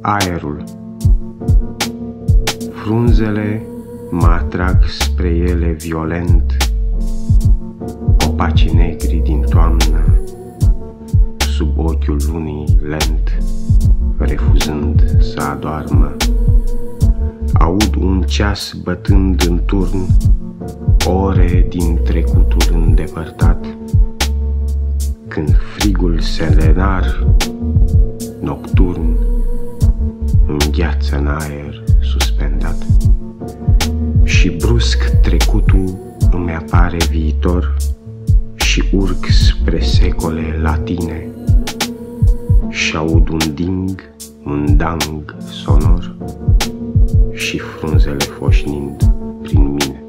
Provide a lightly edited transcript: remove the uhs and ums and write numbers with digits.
aerul. Frunzele mă atrag spre ele violent, copacii negri din toamnă, sub ochiul lunii lent, refuzând să adoarmă. Aud un ceas bătând în turn, ore din trecutul îndepărtat, când frigul selenar nocturn îngheață în aer suspendat. Și brusc trecutul îmi apare viitor și urc spre secole latine și aud un ding, un dang sonor și frunzele foșnind prin mine.